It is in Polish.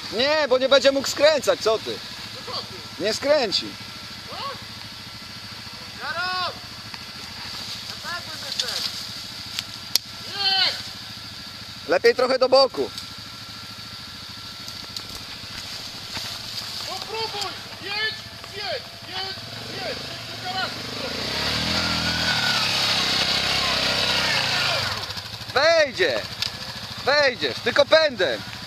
Nie, bo nie będzie mógł skręcać, co ty? No co ty? Nie skręci. No? Jarok! Ja tak będę szedł. Nie! Lepiej trochę do boku. No próbuj! Jedź! Jedź! Jedź! Jedź! Kilka razy spróbuj. Wejdzie. Wejdziesz, tylko pędem.